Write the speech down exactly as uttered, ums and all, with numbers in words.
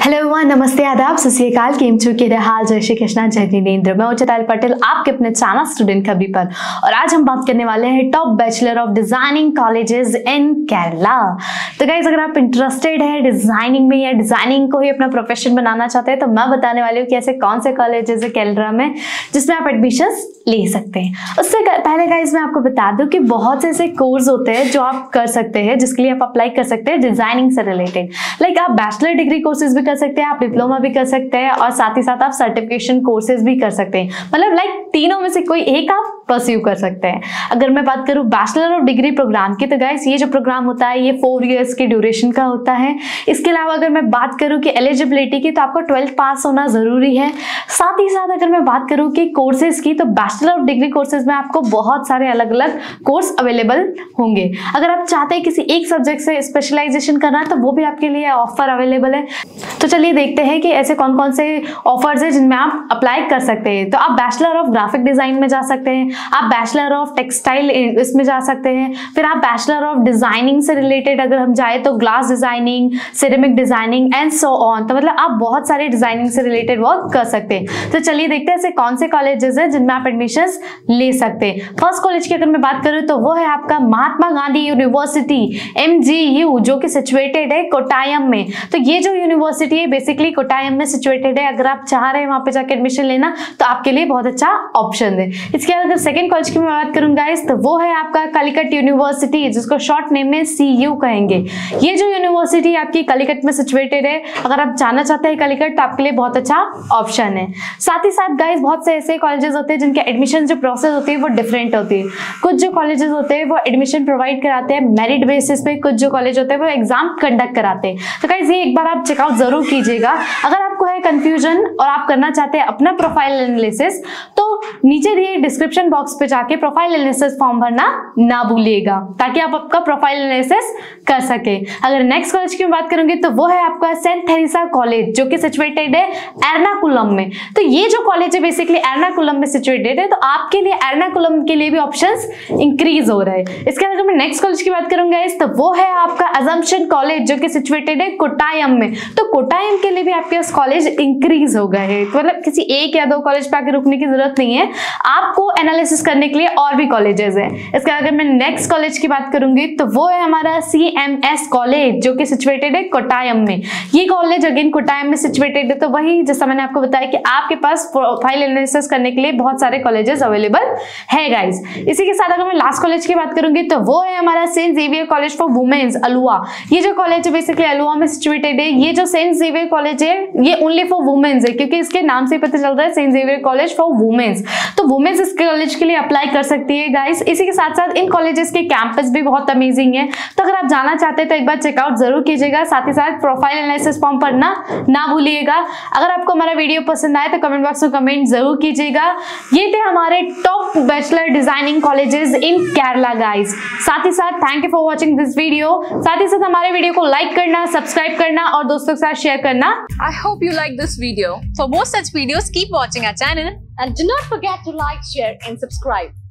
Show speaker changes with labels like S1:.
S1: Hello everyone, नमस्ते, आदाब, सत श्री अकाल, केम छू के हाल, जय श्री कृष्णा, जय जिनेंद्र। मैं उचिताल पटेल, आपके अपने चाना स्टूडेंट खबरी पर, और आज हम बात करने वाले हैं top bachelor of designing colleges in Kerala. तो गाइस, अगर आप इंटरेस्टेड है डिजाइनिंग में या डिजाइनिंग को ही अपना प्रोफेशन बनाना चाहते हैं तो मैं बताने वाली हूँ कि ऐसे कौन से कॉलेजेस है केरला में जिसमें आप एडमिशन ले सकते हैं। उससे पहले गाइस मैं आपको बता दूं कि बहुत से ऐसे कोर्स होते हैं जो आप कर सकते हैं, जिसके लिए आप अप्लाई कर सकते हैं डिजाइनिंग से रिलेटेड। लाइक आप बैचलर डिग्री कोर्सेज भी कर सकते हैं, आप डिप्लोमा भी कर सकते हैं, और साथ ही साथ आप सर्टिफिकेशन कोर्सेज भी कर सकते हैं। मतलब लाइक तीनों में से कोई एक आप परस्यू कर सकते हैं। अगर मैं बात करूं बैचलर ऑफ डिग्री प्रोग्राम की, तो गाइस ये जो प्रोग्राम होता है ये फोर इयर्स की ड्यूरेशन का होता है। इसके अलावा अगर मैं बात करूं कि एलिजिबिलिटी की, तो आपको ट्वेल्थ पास होना जरूरी है। साथ ही साथ अगर मैं बात करूं कि कोर्सेज की, तो बैचलर ऑफ डिग्री कोर्सेज में आपको बहुत सारे अलग अलग कोर्स अवेलेबल होंगे। अगर आप चाहते हैं किसी एक सब्जेक्ट से स्पेशलाइजेशन करना है तो वो भी आपके लिए ऑफर अवेलेबल है। तो चलिए देखते हैं कि ऐसे कौन कौन से ऑफर्स है जिनमें आप अप्लाई कर सकते हैं। तो आप बैचलर ऑफ ग्राफिक डिजाइन में जा सकते हैं, आप बैचलर ऑफ टेक्सटाइल इसमें जा सकते हैं, फिर आप बैचलर ऑफ डिजाइनिंग से रिलेटेड अगर हम जाए तो glass designing, ceramic designing and so on. तो मतलब आप बहुत सारे डिजाइनिंग से रिलेटेड वर्क कर सकते हैं। तो चलिए देखते हैं ऐसे कौन से कॉलेजेस हैं जिनमें आप एडमिशन ले सकते हैं। फर्स्ट कॉलेज की अगर मैं बात करूं तो वो है आपका Mahatma Gandhi university M G U, जो कि सिचुएटेड है कोट्टायम में। तो ये जो यूनिवर्सिटी है बेसिकली कोट्टायम में सिचुएटेड है। अगर आप चाह रहे हैं वहां पे जाकर एडमिशन लेना तो आपके लिए बहुत अच्छा ऑप्शन है। इसके बाद अगर सेकंड कॉलेज की मैं बात करूं गाइस, तो वो है आपका कलिकट यूनिवर्सिटी, जिसको शॉर्ट नेम में सी यू कहेंगे। ये जो यूनिवर्सिटी आपकी कलिकट में सिचुएटेड है, अगर आप जाना चाहते हैं कलिकट तो आपके लिए बहुत अच्छा ऑप्शन है। साथ ही साथ गाइस बहुत से ऐसे कॉलेजेस होते हैं जिनके एडमिशन जो प्रोसेस होती है वो डिफरेंट होती है। कुछ जो कॉलेजेस होते हैं वो एडमिशन प्रोवाइड कराते हैं मेरिट बेसिस पे, कुछ जो कॉलेज होते हैं वो एग्जाम कंडक्ट कराते हैं। तो गाइस ये एक बार आप चेकआउट जरूर कीजिएगा। अगर आपको है कंफ्यूजन और आप करना चाहते हैं अपना प्रोफाइल एनालिसिस, तो नीचे दिए डिस्क्रिप्शन बॉक्स पे जाके प्रोफाइल एनालिसिस फॉर्म भरना ना भूलिएगा, ताकि आप आपका प्रोफाइल एनालिसिस कर सके। अगर नेक्स्ट कॉलेज की बात करूंगी तो वो है आपका सेंट थेरेसा कॉलेज, जो कि सिचुएटेड है एर्नाकुलम में। तो ये जो कॉलेज है बेसिकली एर्नाकुलम में सिचुएटेड है, तो आपके लिए एर्नाकुलम के लिए भी ऑप्शंस इंक्रीज हो रहे हैं। इसके अगर मैं नेक्स्ट कॉलेज की बात करूंगा इस, तो वो है आपका असम्पशन कॉलेज, जो कि सिचुएटेड है कोट्टायम में। तो कोट्टायम के लिए भी आपके कॉलेज इंक्रीज हो गए हैं। तो मतलब किसी एक या दो कॉलेज पे आके रुकने की जरूरत नहीं है, आपको एनालिसिस करने के लिए और भी कॉलेजेस हैं। इसके अगर मैं नेक्स्ट कॉलेज की बात करूंगी तो वो है हमारा सी एम एस कॉलेज, जो कि सिचुएटेड है कोट्टायम में। ये कॉलेज अगेन कोट्टायम में सिचुएटेड है। तो वही जैसा मैंने आपको बताया कि आपके पास प्रोफाइल एनालिसिस करने के लिए बहुत सारे कॉलेजेस अवेलेबल है गाइस। इसी के साथ अगर मैं लास्ट कॉलेज की बात करूंगी तो वो है हमारा Saint Xavier college for women's Aluva. ये जो कॉलेज है बेसिकली अलुआ में सिचुएटेड है। ये जो सेंट जेवियर कॉलेज है ये ओनली फॉर वुमेन्स है, क्योंकि इसके नाम से पता चल रहा है Saint Xavier college for women's. तो वुमेन्स इस कॉलेज के लिए अप्लाई कर सकती है गाइस। इसी के साथ साथ इन कॉलेजेस के कैंपस भी बहुत अमेजिंग है। तो अगर आप जाना चाहते हैं तो एक बार चेकआउट जरूर कीजिएगा। साथ ही साथ प्रोफाइल एनालिसिस फॉर्म पढ़ना ना भूलिएगा। अगर आपको हमारा वीडियो पसंद आए तो कमेंट बॉक्स में कमेंट जरूर कीजिएगा। ये थे हमारे top bachelor designing colleges in Kerala guys. साथ ही साथ thank you for watching this video. साथ ही साथ हमारे वीडियो को लाइक करना, सब्सक्राइब करना और दोस्तों के साथ शेयर करना।
S2: I hope you like this video. For more such videos, keep watching our channel
S3: and do not forget to like, share and subscribe.